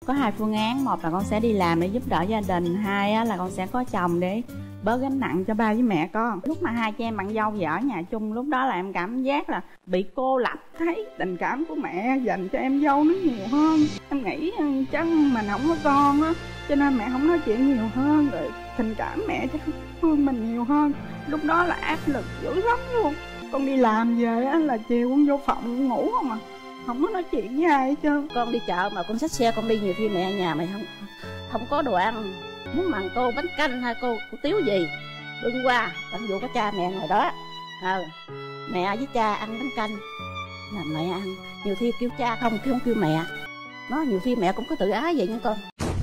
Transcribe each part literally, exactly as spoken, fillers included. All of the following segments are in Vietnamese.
có hai phương án, một là con sẽ đi làm để giúp đỡ gia đình, hai á, là con sẽ có chồng để bớt gánh nặng cho ba với mẹ con. Lúc mà hai chị em bạn dâu về ở nhà chung, lúc đó là em cảm giác là bị cô lập, thấy tình cảm của mẹ dành cho em dâu nó nhiều hơn. Em nghĩ chắc mình không có con á, cho nên mẹ không nói chuyện nhiều hơn, rồi tình cảm mẹ chắc thương mình nhiều hơn. Lúc đó là áp lực dữ lắm luôn. Con đi làm về á là chiều con vô phòng ngủ không à, không có nói chuyện với ai hết trơn. Con đi chợ mà con xách xe con đi, nhiều khi mẹ ở nhà mày không không có đồ ăn, muốn mặn cô bánh canh hay cô, cô tiếu gì bưng qua, tận dụ có cha mẹ ngồi đó, ờ mẹ với cha ăn bánh canh là mẹ ăn. Nhiều khi kêu cha không, kêu không kêu mẹ, nó nhiều khi mẹ cũng có tự ái vậy nha con.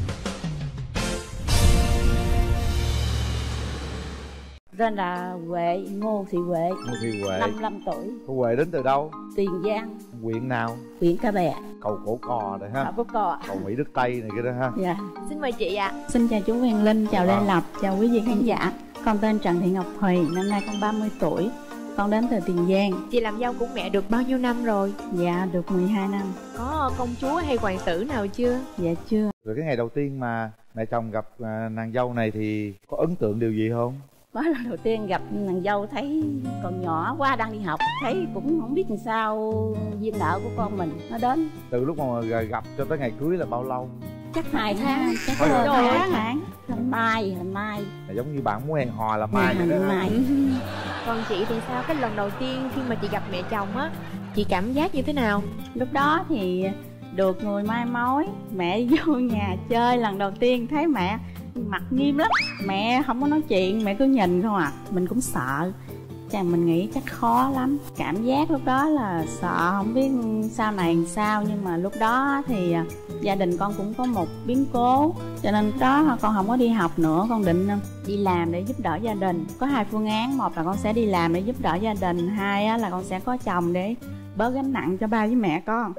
Tên là Huệ, Ngô Thị Huệ. Ngô Thị Huệ. năm mươi lăm tuổi. Cô Huệ đến từ đâu? Tiền Giang. Huyện nào? Huyện Ca Bè. Cầu Cổ Cò rồi ha. Cầu Cổ Cò. Cầu Mỹ Đức Tây này kia đó ha. Dạ. Xin mời chị ạ. À. Xin chào chú Huyền Linh, chào Lê À. Lộc, chào quý vị khán giả. Con tên Trần Thị Ngọc Thùy, năm nay con ba mươi tuổi. Con đến từ Tiền Giang. Chị làm dâu của mẹ được bao nhiêu năm rồi? Dạ, được mười hai năm. Có công chúa hay hoàng tử nào chưa? Dạ chưa. Rồi cái ngày đầu tiên mà mẹ chồng gặp à, nàng dâu này thì có ấn tượng điều gì không? Đó lần đầu tiên gặp nàng dâu thấy còn nhỏ quá, đang đi học, thấy cũng không biết làm sao duyên nợ của con mình nó đến. Từ lúc mà gặp cho tới ngày cưới là bao lâu? Chắc hai tháng, chắc Ôi hơn trời hai ơi. tháng. Làm mai, làm mai. Là giống như bạn muốn hẹn hò là mai vậy đó. Mai. Còn chị thì sao? Cái lần đầu tiên khi mà chị gặp mẹ chồng á, chị cảm giác như thế nào? Lúc đó thì được người mai mối, mẹ vô nhà chơi lần đầu tiên thấy mẹ mặt nghiêm lắm, mẹ không có nói chuyện, mẹ cứ nhìn không à. Mình cũng sợ, chàng mình nghĩ chắc khó lắm. Cảm giác lúc đó là sợ, không biết sau này làm sao. Nhưng mà lúc đó thì gia đình con cũng có một biến cố, cho nên lúc đó con không có đi học nữa, con định đi làm để giúp đỡ gia đình. Có hai phương án, một là con sẽ đi làm để giúp đỡ gia đình, hai là con sẽ có chồng để bớt gánh nặng cho ba với mẹ con.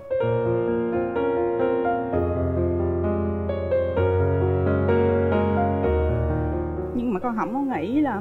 Nhưng mà con không có nghĩ là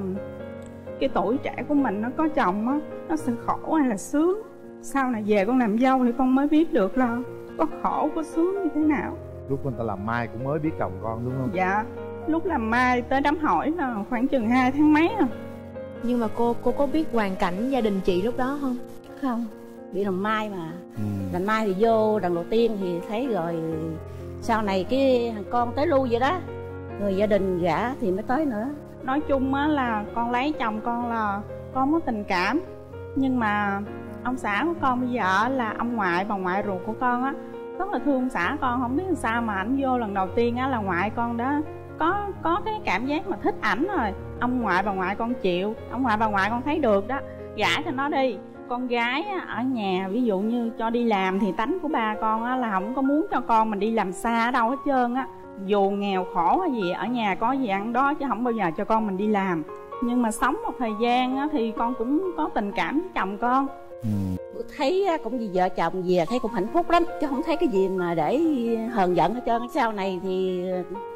cái tuổi trẻ của mình nó có chồng á, nó sẽ khổ hay là sướng. Sau này về con làm dâu thì con mới biết được là có khổ có sướng như thế nào. Lúc người ta làm mai cũng mới biết chồng con đúng không? Dạ, lúc làm mai tới đám hỏi là khoảng chừng hai tháng mấy à. Nhưng mà cô cô có biết hoàn cảnh gia đình chị lúc đó không? Không, bị làm mai mà. Ừ. Làm mai thì vô lần đầu tiên thì thấy rồi, sau này cái thằng con tới lui vậy đó, người gia đình gả thì mới tới nữa. Nói chung á là con lấy chồng con là con có tình cảm, nhưng mà ông xã của con bây giờ là ông ngoại bà ngoại ruột của con á rất là thương ông xã con. Không biết làm sao mà ảnh vô lần đầu tiên á là ngoại con đó có có cái cảm giác mà thích ảnh rồi. Ông ngoại bà ngoại con chịu, ông ngoại bà ngoại con thấy được đó, gả cho nó đi. Con gái ở nhà ví dụ như cho đi làm thì tánh của ba con á là không có muốn cho con mình đi làm xa ở đâu hết trơn á. Dù nghèo khổ hay gì, ở nhà có gì ăn đó, chứ không bao giờ cho con mình đi làm. Nhưng mà sống một thời gian á, thì con cũng có tình cảm với chồng con. Ừ. Thấy cũng vì vợ chồng về thấy cũng hạnh phúc lắm, chứ không thấy cái gì mà để hờn giận hết trơn. Sau này thì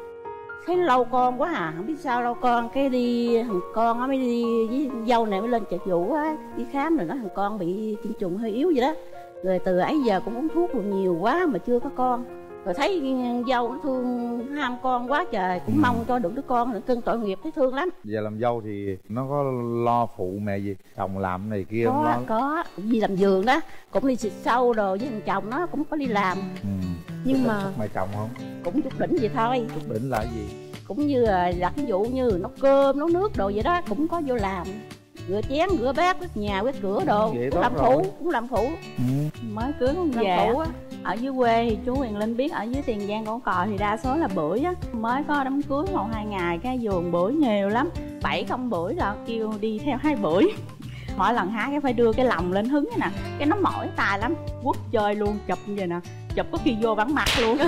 thấy lâu con quá à, không biết sao lâu con, cái đi thằng con á mới đi với dâu này mới lên chợ Vũ á, đi khám rồi nói thằng con bị tiêm trùng hơi yếu vậy đó. Rồi từ ấy giờ cũng uống thuốc rồi nhiều quá mà chưa có con. Rồi thấy dâu nó thương ham con quá trời, cũng Ừ. mong cho được đứa con, rồi cưng tội nghiệp thấy thương lắm. Giờ làm dâu thì nó có lo phụ mẹ gì? Chồng làm này kia không Có, lo? có, cũng đi làm vườn đó, cũng đi xịt sâu đồ với thằng chồng nó cũng có đi làm. Ừ. Nhưng mà mẹ chồng không? Cũng chút đỉnh vậy thôi, Chút đỉnh là cái gì? cũng như là đặt ví dụ như nấu cơm, nấu nước đồ vậy đó, cũng có vô làm. Rửa chén, rửa bát, quét nhà, quét cửa đồ, Vậy cũng tốt làm rồi. phụ, cũng làm phụ. Ừ. Mới cưới con Làm về phụ á, á. ở dưới quê thì chú Huyền Linh biết ở dưới Tiền Giang Cổ Cò thì đa số là bưởi á. Mới có đám cưới một hai ngày cái vườn bưởi nhiều lắm, bảy không bưởi là kêu đi theo hai bưởi. Mỗi lần hái cái phải đưa cái lồng lên hứng nè, cái nó mỏi tài lắm, quất chơi luôn, chụp như vậy nè, chụp có khi vô bản mặt luôn.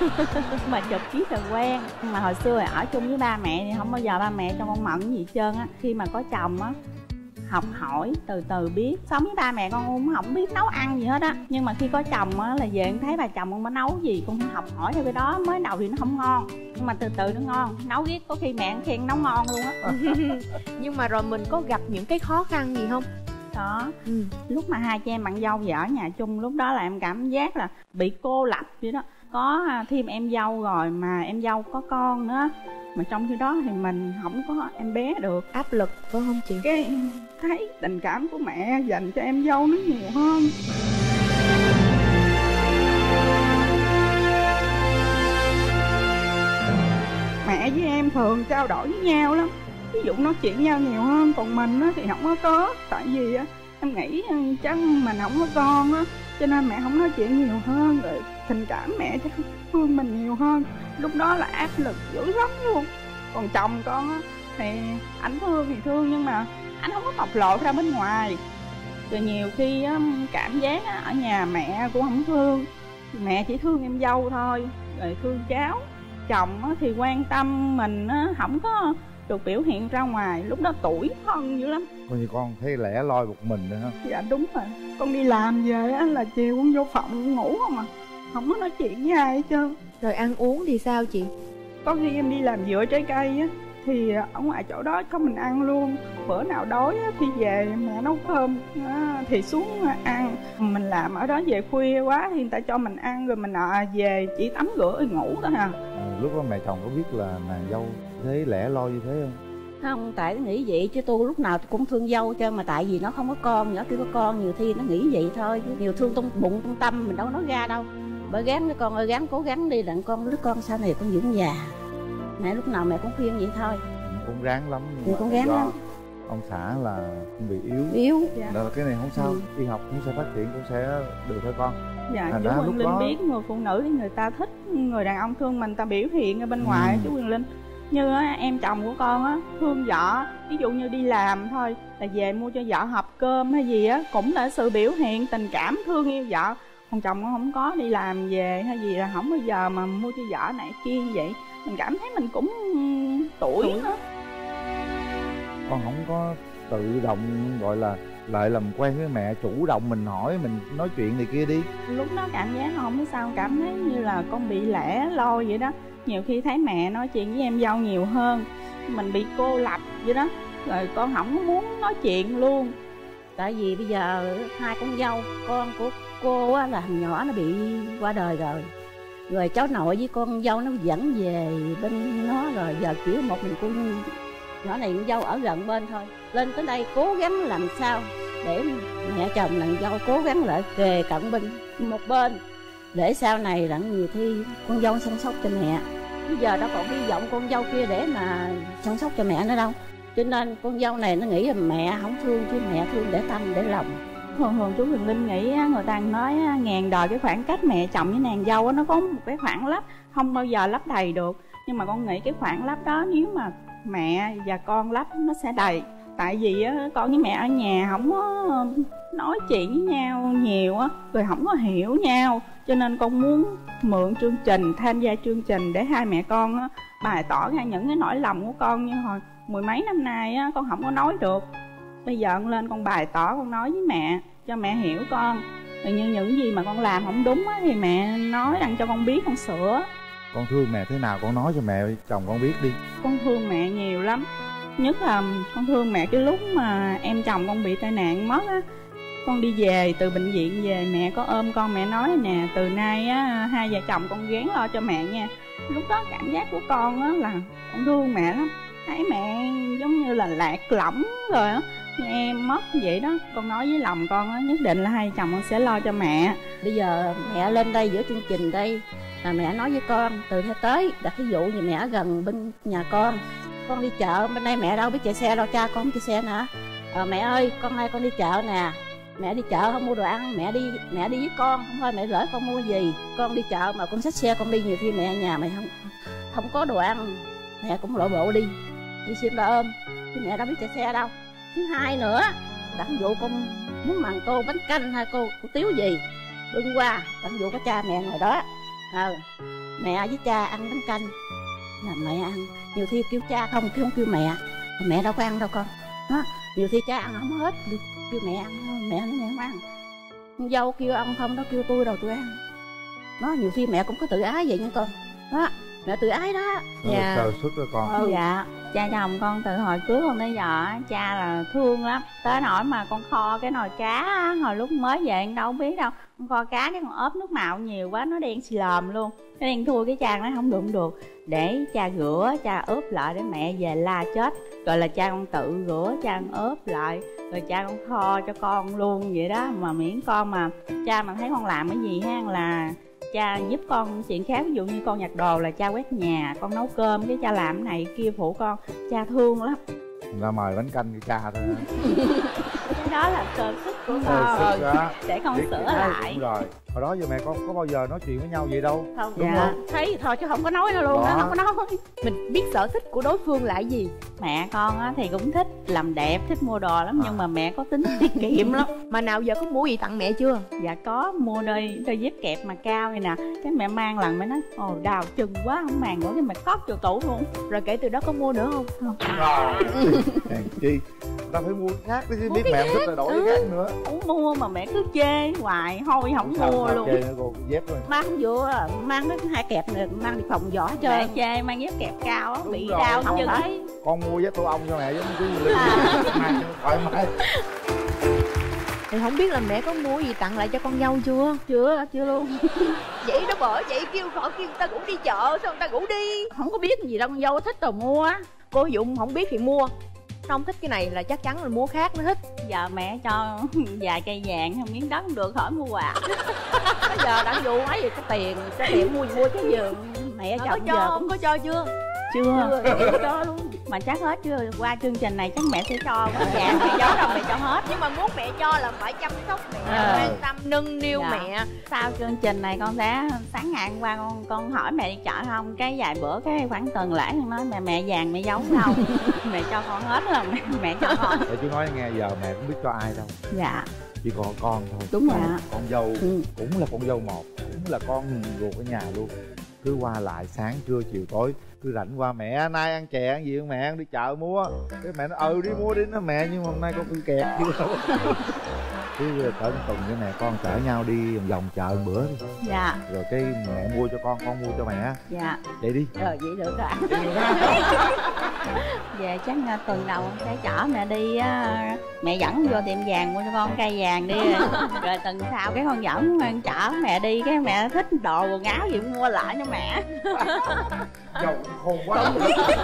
Mà chụp chí là quen. Mà hồi xưa ở chung với ba mẹ thì không bao giờ ba mẹ cho con mận gì hết trơn á. Khi mà có chồng á, học hỏi từ từ biết. Sống với ba mẹ con cũng không biết nấu ăn gì hết á, nhưng mà khi có chồng á là về thấy bà chồng con mới nấu gì con học hỏi theo cái đó. Mới đầu thì nó không ngon, nhưng mà từ từ nó ngon, nấu riết có khi mẹ khen nấu ngon luôn á. nhưng mà rồi mình có gặp những cái khó khăn gì không? Đó, Ừ. lúc mà hai chị em bạn dâu về ở nhà chung, lúc đó là em cảm giác là bị cô lập vậy đó. có thêm em dâu rồi mà em dâu có con nữa, mà trong khi đó thì mình không có em bé được. Áp lực phải không chị? Cái thấy tình cảm của mẹ dành cho em dâu nó nhiều hơn. Mẹ với em thường trao đổi với nhau lắm, ví dụ nói chuyện nhau nhiều hơn, còn mình á thì không có có. Tại vì á em nghĩ chắc mình không có con á, cho nên mẹ không nói chuyện nhiều hơn, rồi tình cảm mẹ chắc thương mình nhiều hơn. Lúc đó là áp lực dữ lắm luôn. Còn chồng con á thì ảnh thương thì thương, nhưng mà anh không có bộc lộ ra bên ngoài. Rồi nhiều khi á, cảm giác á, ở nhà mẹ cũng không thương, mẹ chỉ thương em dâu thôi, rồi thương cháu. Chồng á, thì quan tâm mình á, không có được biểu hiện ra ngoài. Lúc đó tủi thân dữ lắm. Coi như con thấy lẻ loi một mình nữa hả? Dạ đúng rồi. Con đi làm về á, là chiều con vô phòng ngủ không à, không có nói chuyện với ai hết trơn. Rồi ăn uống thì sao chị? Có khi em đi làm dựa trái cây á, thì ở ngoài chỗ đó có mình ăn luôn. Bữa nào đói á, thì về mẹ nấu cơm á, thì xuống ăn. Mình làm ở đó về khuya quá thì người ta cho mình ăn, rồi mình à, về chỉ tắm rửa rồi ngủ thôi à. À, lúc đó mẹ chồng có biết là nàng dâu thấy lẻ loi như thế không? Không, tại nó nghĩ vậy chứ tôi lúc nào tôi cũng thương dâu chứ, mà tại vì nó không có con, nhỏ kia có con, nhiều khi nó nghĩ vậy thôi, nhiều thương trong bụng trong tâm mình đâu nói ra đâu. Bởi gắng cái con ơi, gắng cố gắng đi, đặng con đứa con sau này con dưỡng già. Mẹ lúc nào mẹ cũng khuyên vậy thôi. Cũng ráng lắm. Thì cũng ráng lắm. Ông xã là cũng bị yếu. Yếu. Dạ. Đó là cái này không sao, ừ. đi học cũng sẽ phát triển, cũng sẽ được thôi con. Dạ, Thành chú Quyền Linh đó... biết người phụ nữ thì người ta thích người đàn ông thương mình, ta biểu hiện ở bên ngoài. ừ. Chú Quyền Linh như á, em chồng của con á thương vợ, ví dụ như đi làm thôi là về mua cho vợ hộp cơm hay gì á, cũng là sự biểu hiện tình cảm thương yêu vợ. Còn chồng con không có, đi làm về hay gì là không bao giờ mà mua cho vợ này kia như vậy. Mình cảm thấy mình cũng tuổi nữa. Con không có tự động gọi là lại làm quen với mẹ, chủ động mình hỏi, mình nói chuyện này kia đi. Lúc đó cảm giác không biết sao, cảm thấy như là con bị lẻ loi vậy đó. Nhiều khi thấy mẹ nói chuyện với em dâu nhiều hơn, mình bị cô lập vậy đó, rồi con không có muốn nói chuyện luôn. Tại vì bây giờ hai con dâu, con của cô á, là thằng nhỏ nó bị qua đời rồi, rồi cháu nội với con dâu nó dẫn về bên nó rồi, giờ chỉ một mình con nhỏ này con dâu ở gần bên thôi. Lên tới đây cố gắng làm sao để mẹ chồng nàng dâu cố gắng lại kề cận bên một bên, để sau này đặng nhiều khi con dâu chăm sóc cho mẹ. Bây giờ đâu còn hy vọng con dâu kia để mà chăm sóc cho mẹ nữa đâu. Cho nên con dâu này nó nghĩ là mẹ không thương, chứ mẹ thương để tâm để lòng. Thường thường chú Quyền Linh nghĩ người ta nói ngàn đời cái khoảng cách mẹ chồng với nàng dâu nó có một cái khoảng lấp, không bao giờ lấp đầy được. Nhưng mà con nghĩ cái khoảng lấp đó nếu mà mẹ và con lấp nó sẽ đầy. Tại vì con với mẹ ở nhà không có nói chuyện với nhau nhiều á, rồi không có hiểu nhau, cho nên con muốn mượn chương trình, tham gia chương trình để hai mẹ con á, bày tỏ ra những cái nỗi lòng của con. Như hồi mười mấy năm nay á, con không có nói được, bây giờ con lên con bày tỏ, con nói với mẹ cho mẹ hiểu con. Rồi như những gì mà con làm không đúng á, thì mẹ nói đặng cho con biết, con sửa. Con thương mẹ thế nào con nói cho mẹ chồng con biết đi. Con thương mẹ nhiều lắm, nhất là con thương mẹ cái lúc mà em chồng con bị tai nạn mất á. Con đi về từ bệnh viện về, mẹ có ôm con, mẹ nói nè, từ nay á hai vợ chồng con gán lo cho mẹ nha. Lúc đó cảm giác của con á là con thương mẹ lắm, thấy mẹ giống như là lạc lõng rồi á, em mất vậy đó. Con nói với lòng con á, nhất định là hai chồng con sẽ lo cho mẹ. Bây giờ mẹ lên đây giữa chương trình đây là mẹ nói với con từ nay tới, đặt ví dụ như mẹ ở gần bên nhà con, con đi chợ bên đây mẹ đâu biết chạy xe đâu, cha con không chạy xe nữa. Ờ, mẹ ơi con nay con đi chợ nè, mẹ đi chợ không mua đồ ăn, mẹ đi mẹ đi với con, không thôi mẹ lỡ con mua gì, con đi chợ mà con xách xe con đi, nhiều khi mẹ ở nhà mẹ không không có đồ ăn, mẹ cũng lộ bộ đi đi xin bà ôm, chứ mẹ đâu biết chạy xe đâu. Thứ hai nữa, đặng dụ con muốn mặn tô bánh canh hay cô, cô tiếu gì bưng qua, đặng dụ có cha mẹ ngồi đó, ờ, mẹ với cha ăn bánh canh là mẹ ăn. Nhiều khi kêu cha không, kêu không kêu mẹ, mẹ đâu có ăn đâu con đó. Nhiều khi cha ăn không hết, kêu mẹ ăn, mẹ nói mẹ không ăn. Con dâu kêu ăn không đó, kêu tôi đâu tôi ăn đó. Nhiều khi mẹ cũng có tự ái vậy nha con đó, mẹ tự ái đó. Dạ. Sơ xuất đó con. Ừ. Dạ, cha chồng con từ hồi cưới con tới giờ cha là thương lắm, tới nỗi mà con kho cái nồi cá hồi lúc mới về đâu biết đâu, con kho cá cái con ốp nước mạo nhiều quá nó đen xì lòm luôn. cái đen thui, cái cha nói không được không được, để cha rửa, cha ướp lại để mẹ về la chết. Rồi là cha con tự rửa, cha con ướp lại, rồi cha con kho cho con luôn vậy đó. Mà miễn con mà cha mà thấy con làm cái gì ha là cha giúp con chuyện khác. Ví dụ như con nhặt đồ là cha quét nhà, con nấu cơm cái cha làm cái này kia phụ con, cha thương lắm. Ra mời bánh canh cho cha thôi. Cái đó là cơ sức của Cơ con sức đó. để con Biết sửa cái đó lại. Đúng rồi. Hồi đó giờ mẹ con có bao giờ nói chuyện với nhau vậy đâu. Không, đúng dạ. không? Thấy thì thôi chứ không có nói nữa luôn Đó. á, không có nói. Mình biết sở thích của đối phương là cái gì. Mẹ con á thì cũng thích làm đẹp, thích mua đồ lắm, nhưng mà mẹ có tính tiết kiệm lắm. Mà nào giờ có mua gì tặng mẹ chưa? Dạ có, mua đôi đôi dép kẹp mà cao vậy nè, cái mẹ mang lần mẹ nói ồ đào chừng quá không màng nữa, cái mẹ cất vô tủ luôn. Rồi kể từ đó có mua nữa không? Không. Hèn chi ta phải mua cái khác đi chứ, biết mẹ không thích là đổi cái khác nữa. Không mua mà mẹ cứ chê hoài, thôi không Sao mua sao luôn. chê nữa cô, dép thôi. Mang không vừa, mang cái hai kẹp này mang đi phòng giỏ hết Mẹ trơn. chê mang dép kẹp cao á, Đúng bị rồi, đau không chân. phải. Con mua dép tổ ong cho mẹ giống như Linh mang cho thoải mái. Thì không biết là mẹ có mua gì tặng lại cho con dâu chưa? Chưa, chưa luôn. Vậy đó bởi vậy kêu gọi kêu người ta ngủ đi chợ, sao người ta ngủ đi. Không có biết gì đâu, con dâu thích rồi mua á. Cô Dũng không biết thì mua, không thích cái này là chắc chắn là mua khác nó thích. Giờ mẹ cho vài cây vàng không miếng đất không được khỏi mua quà. Bây giờ đã vô ấy gì có tiền, có tiền mua mua cái giường mẹ Có chồng cho giờ không? cũng Có cho chưa? Chưa, chưa cho luôn. mà chắc hết chưa, qua chương trình này chắc mẹ sẽ cho quá vàng, mẹ giấu đâu mẹ cho hết. Nhưng mà muốn mẹ cho là phải chăm sóc mẹ, Ờ. quan tâm nâng niu Dạ. mẹ. Sau chương trình này con sẽ sáng ngày hôm qua con con hỏi mẹ đi chợ không, cái vài bữa cái khoảng tuần lễ con nói mẹ mẹ vàng mẹ giấu đâu. Mẹ cho con hết là mẹ, mẹ cho con. Để chú nói nghe, giờ mẹ cũng biết cho ai đâu, Dạ chỉ còn con thôi. Đúng rồi. Dạ. Con dâu Ừ. cũng là con dâu một, cũng là con ruột ở nhà luôn. Cứ qua lại sáng trưa chiều tối, cứ rảnh qua mẹ nay ăn chè ăn gì không mẹ, ăn đi chợ mua. Cái mẹ nói ừ đi mua đi, nó mẹ nhưng mà hôm nay con cứ kẹt chứ đâu. Cứ cỡ tuần với mẹ con chở nhau đi vòng vòng chợ một bữa đi, dạ rồi cái mẹ mua cho con, con mua cho mẹ, dạ. vậy đi. Ờ vậy được rồi. Về chắc là tuần đầu con sẽ chở mẹ đi á, mẹ dẫn vô tiệm vàng mua cho con cây vàng đi. Rồi tuần sau cái con dẫn con chở mẹ đi, cái mẹ thích đồ quần áo gì cũng mua lại cho mẹ. Dâu khôn quá.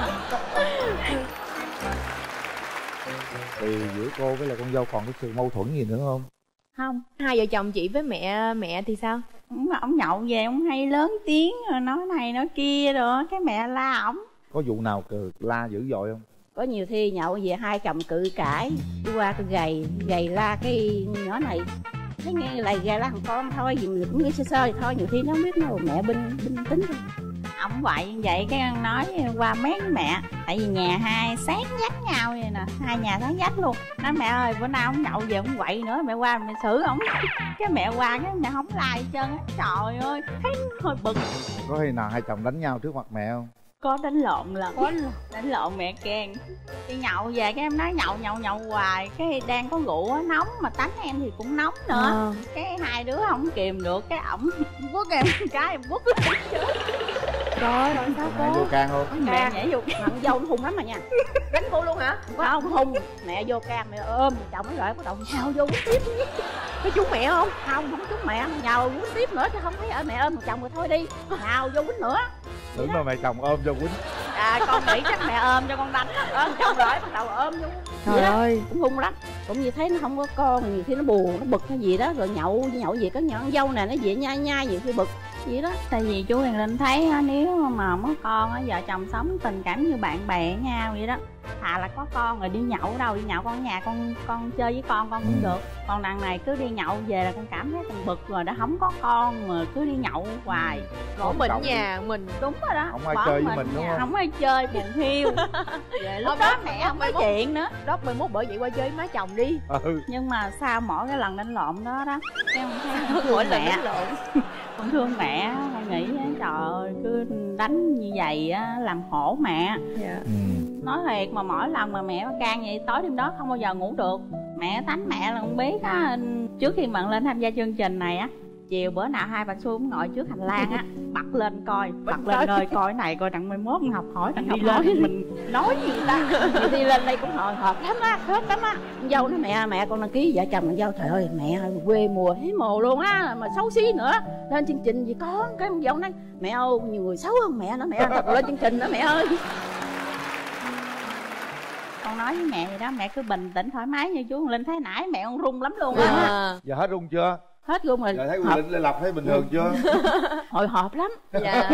Thì giữa cô với là con dâu còn cái sự mâu thuẫn gì nữa không? Không, Hai vợ chồng chị với mẹ mẹ thì sao? mà ông nhậu về ông hay lớn tiếng rồi nói này nói kia rồi cái mẹ la ổng. Có vụ nào cừ la dữ dội không? Có nhiều khi nhậu về hai chồng cự cãi, đi qua tôi gầy gầy la cái nhỏ này, thấy nghe lại gầy la thằng con thôi, gì mình cũng nghĩ sơ sơ thì thôi, nhiều khi nó không biết đâu mẹ binh binh tính thôi. Ông vậy vậy cái con nói qua mét với mẹ, tại vì nhà hai sáng dắt nhau vậy nè, hai nhà sáng dắt luôn. Nói mẹ ơi bữa nào ông nhậu về ông quậy nữa, mẹ qua mẹ xử ổng. Cái mẹ qua cái mẹ không la gì trơn á. Trời ơi thấy hơi bực. Có khi nào hai chồng đánh nhau trước mặt mẹ không? Có đánh lộn lần, có đánh lộn mẹ khen. Đi nhậu về cái em nói nhậu nhậu nhậu hoài, cái đang có rượu á nóng mà tánh em thì cũng nóng nữa. Ờ. Cái hai đứa không kìm được, cái ổng quất em cái em quất. Trời ơi sao Mẹ vô cô? can không? Mẹ nhảy vô Thằng dâu nó hung lắm mà nha. Đánh cô luôn hả? Không hung, mẹ vô can mẹ ôm chồng nó rồi bắt đầu nhào vô quýnh tiếp. Có chú mẹ không? Không, không trúng mẹ, nhào quýnh tiếp nữa chứ không thấy ở mẹ ôm thằng chồng rồi thôi đi. Nhào vô quýnh nữa. Tưởng mà mẹ chồng ôm cho quýnh. À con nghĩ chắc mẹ ôm cho con đánh á. Ôm chồng rồi bắt đầu ôm vô. Trời ơi. Cũng hung lắm. Cũng như thấy nó không có con, nhiều khi nó buồn, nó bực hay gì đó, rồi nhậu nhậu gì có nhỏ con dâu nè, nó về nhai nhai nhiều khi bực gì đó. Tại vì chú Huyền Linh thấy á, nếu mà có con á, vợ chồng sống tình cảm như bạn bè với nhau vậy đó, thà là có con rồi đi nhậu ở đâu, đi nhậu con ở nhà con con chơi với con con cũng Ừ. được. Còn đằng này cứ đi nhậu về là con cảm thấy con bực rồi, đã không có con mà cứ đi nhậu hoài. Bỏ mình chồng. nhà mình. Đúng rồi đó, Không ai bỏ chơi với mình, đúng nhà, không? không ai chơi buồn thiêu. Về lúc Không, đó không, mẹ không, không có không. chuyện nữa. Đó mười mốt bởi vậy qua chơi với má chồng đi. Ừ. Nhưng mà sau mỗi cái lần đánh lộn đó đó, cái con thấy con Mỗi thương lần mẹ, đánh lộn. con thương mẹ, con nghĩ trời ơi cứ đánh như vậy á làm khổ mẹ. Dạ. Ừ. Nói thiệt mà mỗi lần mà mẹ can vậy tối đêm đó không bao giờ ngủ được. Mẹ tánh mẹ là con biết á, trước khi bạn lên tham gia chương trình này á chiều bữa nào hai bà xuống ngồi trước hành lang á, bật lên coi, bật lên nơi coi này coi đặng mai mốt học hỏi đặng đi lên mình nói gì ta. Nhiều khi lên đây cũng hồi hộp lắm á, hết lắm á. Dâu nói mẹ mẹ con đăng ký vợ chồng con dâu, trời ơi mẹ quê mùa thấy mồ luôn á, mà xấu xí nữa. Lên chương trình gì con, cái con dâu nói mẹ ơi nhiều người xấu hơn mẹ nữa mẹ, thật lên chương trình đó mẹ ơi. Con nói với mẹ vậy đó, mẹ cứ bình tĩnh thoải mái như chú Linh, thấy nãy mẹ con run lắm luôn á. À. Giờ hết run chưa? Hết luôn rồi. Giờ thấy Quyền Linh Lê Lộc thấy bình thường chưa? Hồi hộp lắm. Dạ.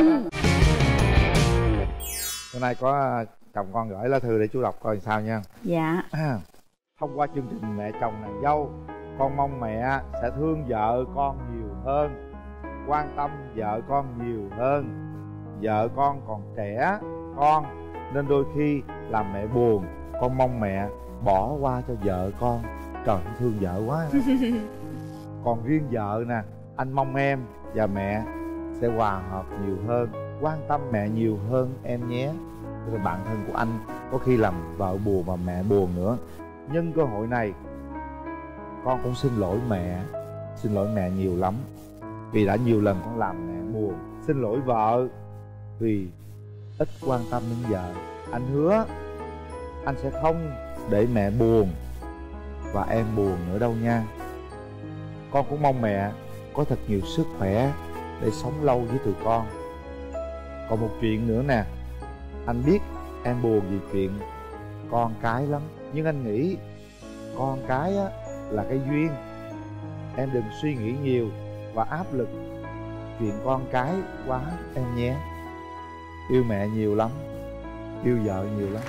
Hôm nay có chồng con gửi lá thư để chú đọc coi sao nha. Dạ. À, thông qua chương trình Mẹ Chồng Nàng Dâu, con mong mẹ sẽ thương vợ con nhiều hơn, quan tâm vợ con nhiều hơn. Vợ con còn trẻ con nên đôi khi làm mẹ buồn, con mong mẹ bỏ qua cho vợ con. Trời, thương vợ quá. Còn riêng vợ nè, anh mong em và mẹ sẽ hòa hợp nhiều hơn, quan tâm mẹ nhiều hơn em nhé. Tức là bạn thân của anh có khi làm vợ buồn mà mẹ buồn nữa. Nhân cơ hội này, con cũng xin lỗi mẹ, xin lỗi mẹ nhiều lắm, vì đã nhiều lần con làm mẹ buồn. Xin lỗi vợ vì ít quan tâm đến vợ. Anh hứa anh sẽ không để mẹ buồn và em buồn nữa đâu nha. Con cũng mong mẹ có thật nhiều sức khỏe để sống lâu với tụi con. Còn một chuyện nữa nè, anh biết em buồn vì chuyện con cái lắm, nhưng anh nghĩ con cái á, là cái duyên. Em đừng suy nghĩ nhiều và áp lực chuyện con cái quá em nhé. Yêu mẹ nhiều lắm, yêu vợ nhiều lắm.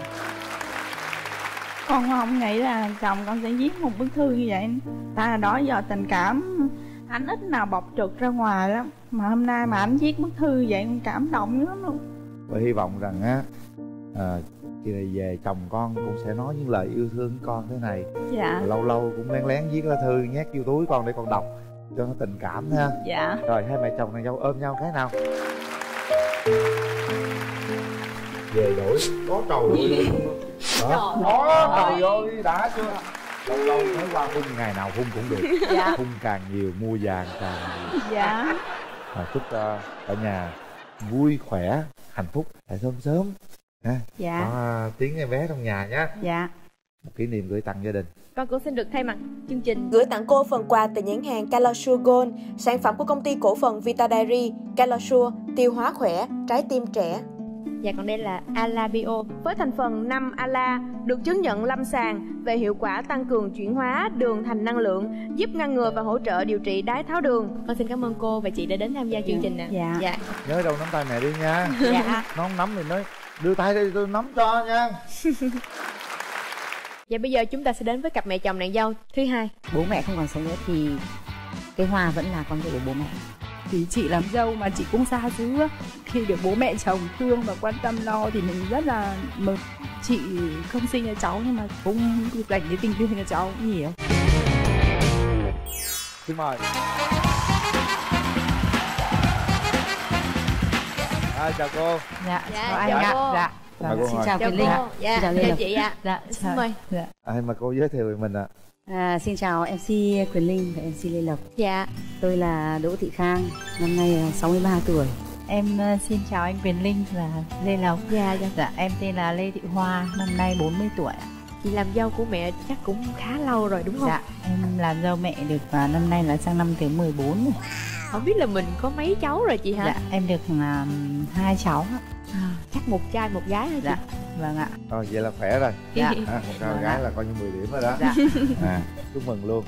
Con không nghĩ là chồng con sẽ viết một bức thư như vậy. Ta là đó giờ tình cảm anh ít nào bộc trực ra ngoài lắm, mà hôm nay mà anh viết bức thư vậy con cảm động lắm luôn. Và hy vọng rằng á à, khi này về chồng con cũng sẽ nói những lời yêu thương con thế này. Dạ. Lâu lâu cũng lén lén viết lá thư nhét vô túi con để con đọc cho nó tình cảm ha. Dạ. Rồi hai mẹ chồng nàng dâu ôm nhau cái nào. Về đổi có trầu vô luôn. Đó, có trầu vô đi đã chưa? Lâu lâu mới qua hung, ngày nào hung cũng được. Dạ. Hung càng nhiều mua vàng càng nhiều. Dạ. À, chúc uh, cả nhà vui khỏe, hạnh phúc, lại sớm sớm ha. Dạ. Có uh, tiếng em bé trong nhà nhé. Dạ. Một kỷ niệm gửi tặng gia đình. Con cũng xin được thay mặt chương trình gửi tặng cô phần quà từ nhãn hàng Calosure Gold, sản phẩm của công ty cổ phần Vita Dairy. Calosure, tiêu hóa khỏe, trái tim trẻ. Và còn đây là Ala Bio với thành phần năm Ala, được chứng nhận lâm sàng về hiệu quả tăng cường chuyển hóa đường thành năng lượng, giúp ngăn ngừa và hỗ trợ điều trị đái tháo đường. Con xin cảm ơn cô và chị đã đến tham gia chương trình ạ. Dạ. Dạ. Nhớ đâu nắm tay mẹ đi nha. Dạ. Nó không nắm thì nói đưa tay đây tôi nắm cho nha. Và bây giờ chúng ta sẽ đến với cặp mẹ chồng nàng dâu thứ hai. Bố mẹ không còn sống nữa thì cái Hoa vẫn là con dâu của bố mẹ. Thì chị làm dâu mà chị cũng xa xứ, khi được bố mẹ chồng thương và quan tâm lo thì mình rất là mừng. Chị không sinh ra cháu nhưng mà cũng dành cái tình thương cho cháu cũng nhiều. Xin mời. À, chào cô. Dạ, Dạ, chào anh chào ạ. cô. Dạ. Mời cô Xin ngồi. chào Chào Quyền Linh. cô. Dạ. Xin chào Chào Lê Lộc. chị ạ. Dạ, Xin mời. Dạ. À, mà cô giới thiệu về mình ạ. À, xin chào em xê Quyền Linh và em xê Lê Lộc. Dạ. Tôi là Đỗ Thị Khang, năm nay sáu mươi ba tuổi. Em uh, xin chào anh Quyền Linh và Lê Lộc. Dạ, dạ. Dạ, em tên là Lê Thị Hoa, năm nay bốn mươi tuổi. Chị làm dâu của mẹ chắc cũng khá lâu rồi đúng không? Dạ, em làm dâu mẹ được và năm nay là sang năm thứ mười bốn rồi. Không biết là mình có mấy cháu rồi chị hả? Dạ, em được uh, hai cháu. À, chắc một trai một gái hả chị? Dạ, vâng ạ. Rồi vậy là khỏe rồi. Dạ. À, một trai một gái là coi như mười điểm rồi đó. Dạ. À, chúc mừng luôn.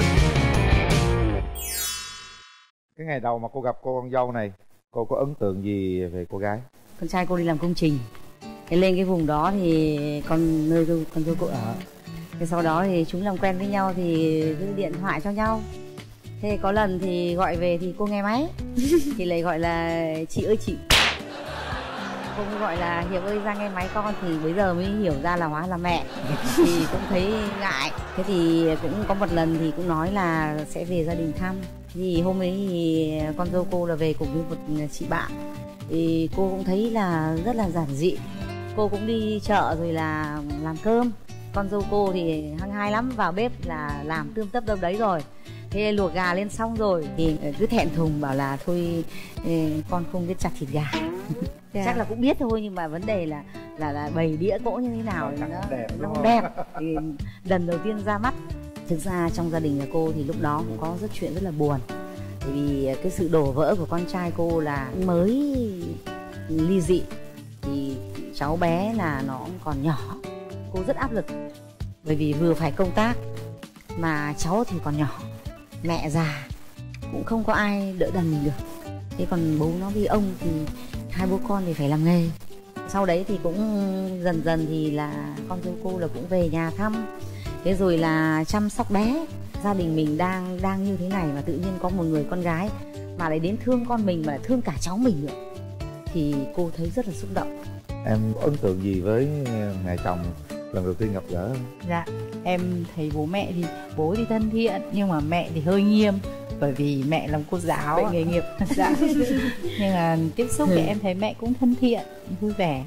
Cái ngày đầu mà cô gặp cô con dâu này, cô có ấn tượng gì về cô gái? Con trai cô đi làm công trình. Thế lên cái vùng đó thì con nơi cô, con dâu cô ở. Thế sau đó thì chúng làm quen với nhau thì giữ điện thoại cho nhau. Thế có lần thì gọi về thì cô nghe máy thì lại gọi là chị ơi chị. Cô mới gọi là Hiệp ơi ra nghe máy con, thì bây giờ mới hiểu ra là hóa là mẹ. Thì cũng thấy ngại. Thế thì cũng có một lần thì cũng nói là sẽ về gia đình thăm. Thì hôm ấy thì con dâu cô là về cùng với một chị bạn. Thì cô cũng thấy là rất là giản dị. Cô cũng đi chợ rồi là làm cơm. Con dâu cô thì hăng hái lắm, vào bếp là làm tươm tất đâu đấy rồi. Thế luộc gà lên xong rồi thì cứ thẹn thùng bảo là thôi con không biết chặt thịt gà. Yeah. Chắc là cũng biết thôi, nhưng mà vấn đề là là là bày đĩa cỗ như thế nào thì nó đẹp, nó không đẹp. Thì lần đầu tiên ra mắt. Thực ra trong gia đình nhà cô thì lúc đó cũng có rất chuyện rất là buồn, bởi vì cái sự đổ vỡ của con trai cô là mới ly dị, thì cháu bé là nó còn nhỏ, cô rất áp lực bởi vì vừa phải công tác mà cháu thì còn nhỏ, mẹ già cũng không có ai đỡ đần mình được. Thế còn bố nó với ông thì hai bố con thì phải làm nghề. Sau đấy thì cũng dần dần thì là con dâu cô là cũng về nhà thăm, thế rồi là chăm sóc bé. Gia đình mình đang đang như thế này mà tự nhiên có một người con gái mà lại đến thương con mình, mà lại thương cả cháu mình nữa, thì cô thấy rất là xúc động. Em có ấn tượng gì với mẹ chồng lần đầu tiên gặp gỡ không? Dạ, em thấy bố mẹ thì bố thì thân thiện nhưng mà mẹ thì hơi nghiêm, bởi vì mẹ làm cô giáo, bệnh nghề nghiệp. Dạ. Nhưng mà tiếp xúc thì em thấy mẹ cũng thân thiện, vui vẻ.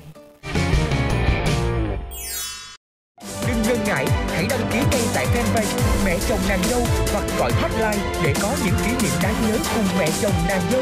Đừng ngần ngại, hãy đăng ký ngay tại fanpage Mẹ Chồng Nàng Dâu hoặc gọi hotline để có những kỷ niệm đáng nhớ cùng mẹ chồng nàng dâu.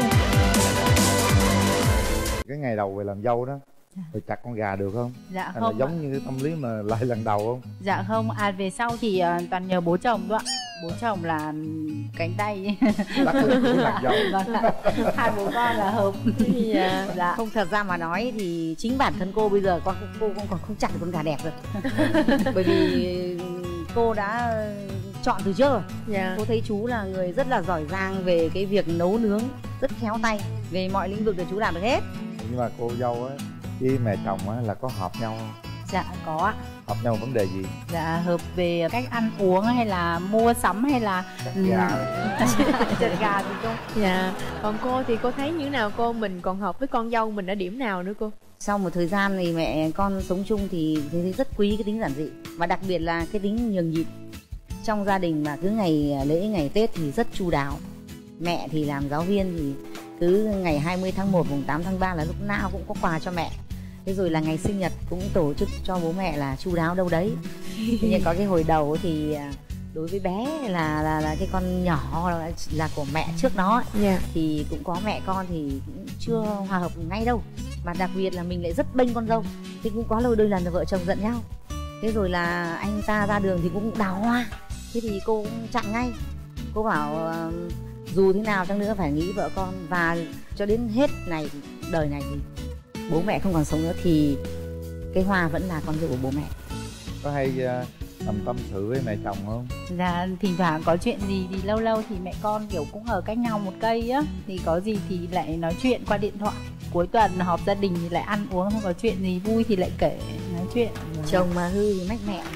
Cái ngày đầu về làm dâu đó, rồi chặt con gà được không? Dạ hay không. Là giống như cái tâm lý mà lại lần đầu không? Dạ không, à về sau thì uh, toàn nhờ bố chồng thôi ạ. Bố chồng là cánh tay Đắc lực của nàng dâu. Vâng ạ. Hai bố con là hợp. Dạ. Dạ. Không, thật ra mà nói thì chính bản thân cô bây giờ con cô cũng còn không chặt được con gà đẹp rồi. Bởi vì cô đã chọn từ trước rồi. Dạ. Cô thấy chú là người rất là giỏi giang về cái việc nấu nướng, rất khéo tay, về mọi lĩnh vực thì chú làm được hết. Nhưng mà cô dâu á với mẹ chồng á là có hợp nhau không? Dạ có ạ. Hợp nhau vấn đề gì? Dạ hợp về cách ăn uống hay là mua sắm hay là chặt gà. Chặt gà thì cô. Dạ. Còn cô thì cô thấy như thế nào cô? Mình còn hợp với con dâu mình ở điểm nào nữa cô? Sau một thời gian thì mẹ con sống chung thì thấy rất quý cái tính giản dị, và đặc biệt là cái tính nhường nhịn. Trong gia đình mà cứ ngày lễ ngày Tết thì rất chu đáo. Mẹ thì làm giáo viên thì cứ ngày hai mươi tháng một, mùng tám tháng ba là lúc nào cũng có quà cho mẹ. Thế rồi là ngày sinh nhật cũng tổ chức cho bố mẹ là chu đáo đâu đấy. Thế nhưng có cái hồi đầu thì đối với bé là là, là cái con nhỏ là, là của mẹ trước nó ấy, yeah. Thì cũng có mẹ con thì cũng chưa hòa hợp ngay đâu. Mà đặc biệt là mình lại rất bênh con dâu, thì cũng có đôi lần là vợ chồng giận nhau. Thế rồi là anh ta ra đường thì cũng đào hoa, thế thì cô cũng chặn ngay. Cô bảo uh, dù thế nào chăng nữa phải nghĩ vợ con, và cho đến hết này đời này thì bố mẹ không còn sống nữa thì cái hoa vẫn là con dâu của bố mẹ. Có hay uh, tầm tâm sự với mẹ chồng không? Dạ thỉnh thoảng có chuyện gì thì lâu lâu thì mẹ con kiểu cũng ở cách nhau một cây á, thì có gì thì lại nói chuyện qua điện thoại. Cuối tuần họp gia đình thì lại ăn uống, không có chuyện gì vui thì lại kể nói chuyện. Chồng mà hư thì mách mẹ.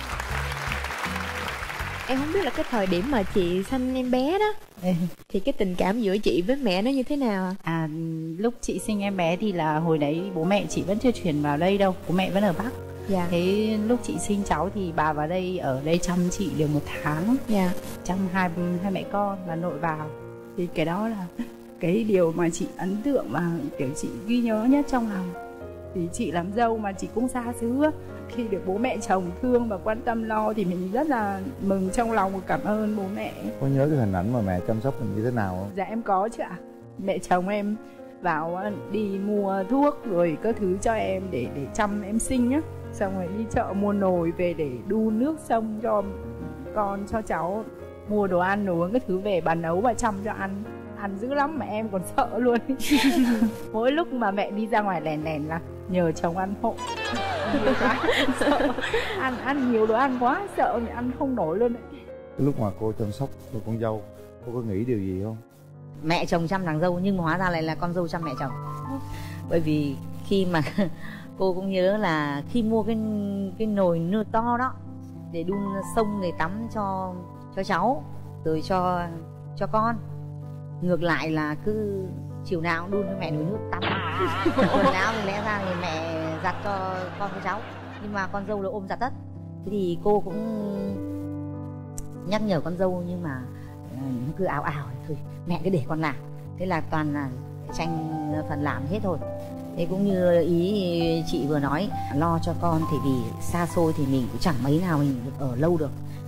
Em không biết là cái thời điểm mà chị sanh em bé đó thì cái tình cảm giữa chị với mẹ nó như thế nào ạ? À lúc chị sinh em bé thì là hồi đấy bố mẹ chị vẫn chưa chuyển vào đây đâu, bố mẹ vẫn ở Bắc. Dạ. Thế lúc chị sinh cháu thì bà vào đây ở đây chăm chị được một tháng. Dạ. Chăm hai hai mẹ con, bà nội vào. Thì cái đó là cái điều mà chị ấn tượng và kiểu chị ghi nhớ nhất trong lòng. Thì chị làm dâu mà chị cũng xa xứ, khi được bố mẹ chồng thương và quan tâm lo thì mình rất là mừng trong lòng và cảm ơn bố mẹ. Có nhớ cái hình ảnh mà mẹ chăm sóc mình như thế nào không? Dạ em có chứ ạ. Mẹ chồng em vào đi mua thuốc rồi các thứ cho em để để chăm em sinh á, xong rồi đi chợ mua nồi về để đun nước sông cho con cho cháu, mua đồ ăn đồ uống cái thứ về bà nấu và chăm cho ăn. Ăn dữ lắm mà em còn sợ luôn. Mỗi lúc mà mẹ đi ra ngoài lèn lèn là nhờ chồng ăn hộ. Sợ. ăn ăn nhiều đồ ăn quá sợ mẹ ăn không nổi luôn. Lúc mà cô chăm sóc cô con dâu, cô có nghĩ điều gì không? Mẹ chồng chăm nàng dâu nhưng mà hóa ra lại là con dâu chăm mẹ chồng. Bởi vì khi mà cô cũng nhớ là khi mua cái cái nồi nưa to đó để đun sông để tắm cho cho cháu rồi cho cho con, ngược lại là cứ chiều nào cũng đun cho mẹ nồi nước tắm. Quần áo thì lẽ ra thì mẹ giặt cho con với cháu, nhưng mà con dâu là ôm giặt tất. Thế thì cô cũng nhắc nhở con dâu nhưng mà nó cứ ảo ảo thôi mẹ cứ để con làm. Thế là toàn là tranh phần làm hết thôi. Thế cũng như ý chị vừa nói, lo cho con thì vì xa xôi thì mình cũng chẳng mấy nào mình được ở lâu được.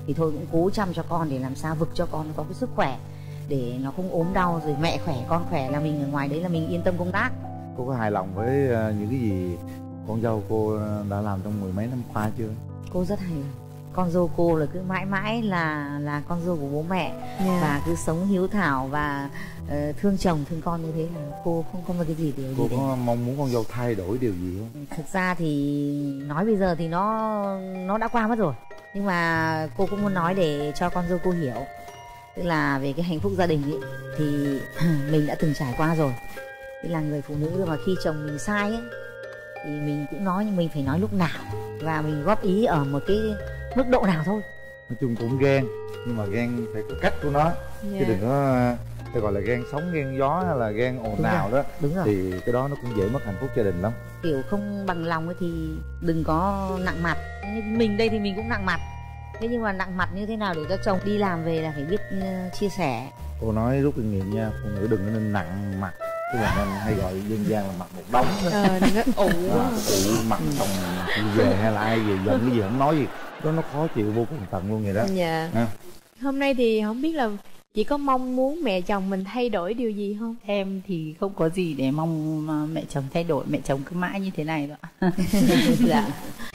thì thôi cũng cố chăm cho con để làm sao vực cho con có cái sức khỏe để nó không ốm đau, rồi mẹ khỏe con khỏe là mình ở ngoài đấy là mình yên tâm công tác. Cô có hài lòng với những cái gì con dâu cô đã làm trong mười mấy năm qua chưa? Cô rất hài lòng. Con dâu cô là cứ mãi mãi là là con dâu của bố mẹ, yeah. Và cứ sống hiếu thảo và uh, thương chồng thương con như thế là cô không không có cái gì điều cô gì có để... mong muốn con dâu thay đổi điều gì không? Thực ra thì nói bây giờ thì nó nó đã qua mất rồi, nhưng mà cô cũng muốn nói để cho con dâu cô hiểu, tức là về cái hạnh phúc gia đình ấy, thì mình đã từng trải qua rồi. Tức là người phụ nữ mà khi chồng mình sai ấy thì mình cũng nói, nhưng mình phải nói lúc nào và mình góp ý ở một cái mức độ nào thôi. Nói chung cũng ghen, nhưng mà ghen phải có cách của nó, yeah. Chứ đừng có phải gọi là ghen sóng ghen gió hay là ghen ồn ào đó. Đúng rồi. Thì cái đó nó cũng dễ mất hạnh phúc gia đình lắm. Kiểu không bằng lòng ấy thì đừng có nặng mặt. Mình đây thì mình cũng nặng mặt, thế nhưng mà nặng mặt như thế nào để cho chồng đi làm về là phải biết uh, chia sẻ. Cô nói rút kinh nghiệm nha, phụ nữ đừng có nên nặng mặt, tức là nên hay gọi dân gian là mặt một đống đó. Ờ, đừng có ủ ủ mặt xong về hay là ai về giận cái gì không nói gì, đó nó khó chịu vô cùng tận luôn vậy đó. Dạ. À. Hôm nay thì không biết là chị có mong muốn mẹ chồng mình thay đổi điều gì không? Em thì không có gì để mong mẹ chồng thay đổi, mẹ chồng cứ mãi như thế này thôi. Dạ.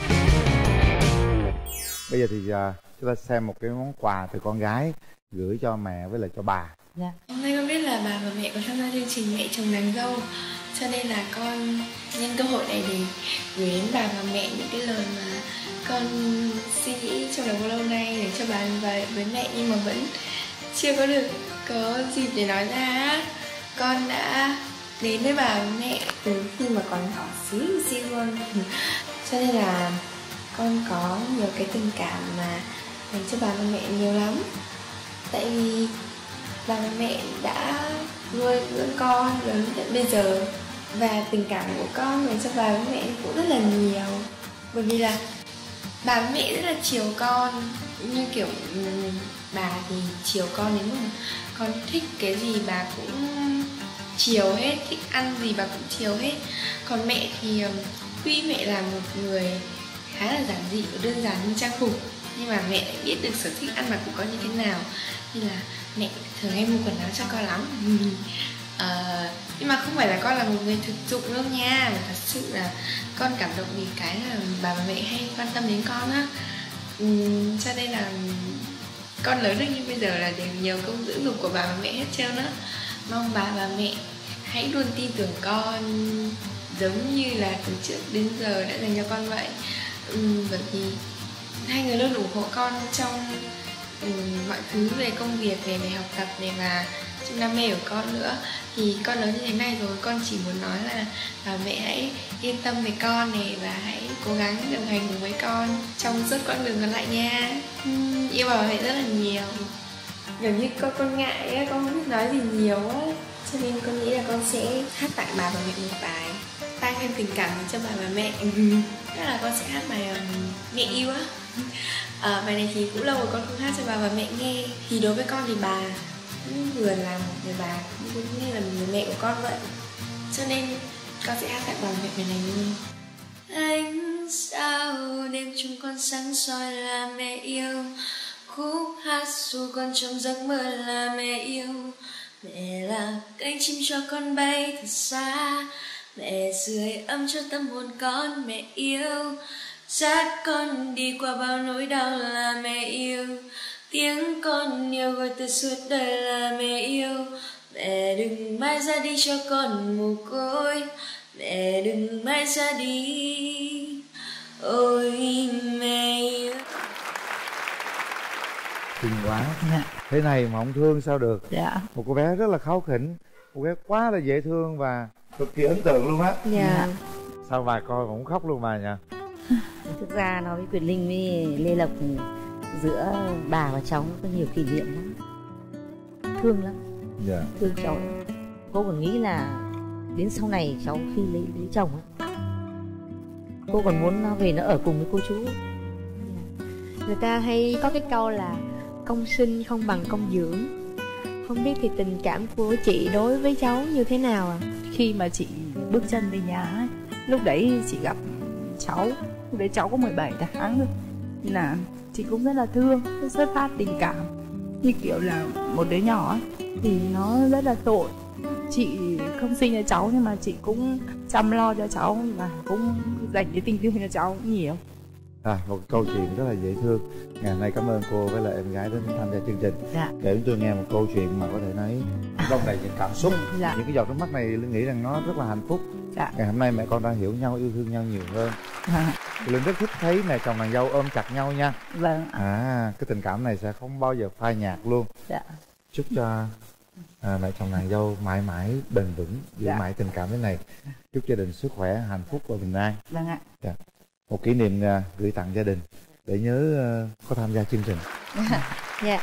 Bây giờ thì uh, chúng ta xem một cái món quà từ con gái gửi cho mẹ với lại cho bà. Dạ. Hôm nay con biết là bà và mẹ có tham gia chương trình Mẹ Chồng Nàng Dâu, cho nên là con nhân cơ hội này để gửi đến bà và mẹ những cái lời mà con suy nghĩ trong đầu lâu nay để cho bà và với mẹ, nhưng mà vẫn chưa có được có dịp để nói ra. Con đã đến với bà và mẹ từ khi mà còn nhỏ xíu xíu luôn, cho nên là con có nhiều cái tình cảm mà dành cho bà và mẹ nhiều lắm. Tại vì bà và mẹ đã nuôi dưỡng con lớn đến bây giờ, và tình cảm của con dành cho bà và mẹ cũng rất là nhiều. Bởi vì là bà và mẹ rất là chiều con, như kiểu bà thì chiều con đến mức con thích cái gì bà cũng chiều hết, thích ăn gì bà cũng chiều hết. Còn mẹ thì tuy mẹ là một người khá là giản dị và đơn giản như trang phục, nhưng mà mẹ lại biết được sở thích ăn mặc của con như thế nào, nên là mẹ thường hay mua quần áo cho con lắm. à, nhưng mà không phải là con là một người thực dụng đâu nha, mà thật sự là con cảm động vì cái là bà và mẹ hay quan tâm đến con á. uhm, cho nên là con lớn được như bây giờ là đều nhờ công dưỡng dục của bà và mẹ hết trơn á. Mong bà và mẹ hãy luôn tin tưởng con giống như là từ trước đến giờ đã dành cho con vậy. uhm, bởi vì hai người luôn ủng hộ con trong um, mọi thứ về công việc này, về học tập này, và trong đam mê của con nữa. Thì con lớn như thế này rồi, con chỉ muốn nói là bà mẹ hãy yên tâm về con này, và hãy cố gắng đồng hành cùng với con trong suốt quãng đường còn lại nha. uhm, Yêu bà mẹ rất là nhiều. Kiểu như con con ngại á, con không biết nói gì nhiều á, cho nên con nghĩ là con sẽ hát tặng bà và mẹ một bài tăng thêm tình cảm cho bà và mẹ. Tức là con sẽ hát bài um, Mẹ Yêu á. À, bài này thì cũng lâu rồi con không hát cho bà và mẹ nghe. Thì đối với con thì bà cũng vừa là một người bà, cũng như là một người mẹ của con vậy, cho nên con sẽ hát tặng bà và mẹ bài này luôn. Anh sao đêm chúng con sáng soi là mẹ yêu, khúc hát dù con trong giấc mơ là mẹ yêu. Mẹ là cánh chim cho con bay thật xa, mẹ sưởi ấm cho tâm hồn con. Mẹ yêu dắt con đi qua bao nỗi đau là mẹ yêu, tiếng con yêu gọi từ suốt đời là mẹ yêu. Mẹ đừng mãi ra đi cho con mồ côi, mẹ đừng mãi ra đi, ôi mẹ yêu. Xinh quá. Dạ. Thế này mà không thương sao được. Dạ. Một cô bé rất là kháu khỉnh, cô bé quá là dễ thương và cực kỳ ấn tượng luôn á. Dạ. Sao bà coi cũng khóc luôn bà nhỉ? Thực ra nói với Quyền Linh với Lê Lộc, giữa bà và cháu có nhiều kỷ niệm lắm, thương lắm. Dạ. Thương cháu. Cô còn nghĩ là đến sau này cháu khi lấy lấy chồng ấy, cô còn muốn nó về nó ở cùng với cô chú. Người ta hay có cái câu là công sinh không bằng công dưỡng. Không biết thì tình cảm của chị đối với cháu như thế nào ạ? À? Khi mà chị bước chân về nhà ấy, lúc đấy chị gặp cháu, lúc đấy cháu có mười bảy tháng thôi, nên là chị cũng rất là thương, xuất phát tình cảm như kiểu là một đứa nhỏ ấy, thì nó rất là tội. Chị không sinh cho cháu nhưng mà chị cũng chăm lo cho cháu và cũng dành cái tình thương cho cháu cũng nhiều. À, một câu chuyện rất là dễ thương. Ngày hôm nay cảm ơn cô với lại em gái đến tham gia chương trình. Dạ. Để chúng tôi nghe một câu chuyện mà có thể nói đông đầy những cảm xúc. Dạ. Những cái giọt nước mắt này Linh nghĩ rằng nó rất là hạnh phúc. Dạ. Ngày hôm nay mẹ con đã hiểu nhau, yêu thương nhau nhiều hơn. À. Linh rất thích thấy mẹ chồng nàng dâu ôm chặt nhau nha. Vâng. À, cái tình cảm này sẽ không bao giờ phai nhạt luôn. Dạ. Chúc cho à, mẹ chồng nàng dâu mãi mãi bền vững, giữ Dạ. mãi tình cảm thế này. Chúc gia đình sức khỏe, hạnh phúc và bình an. Vâng ạ. Dạ. Một kỷ niệm à, gửi tặng gia đình để nhớ à, có tham gia chương trình. Dạ.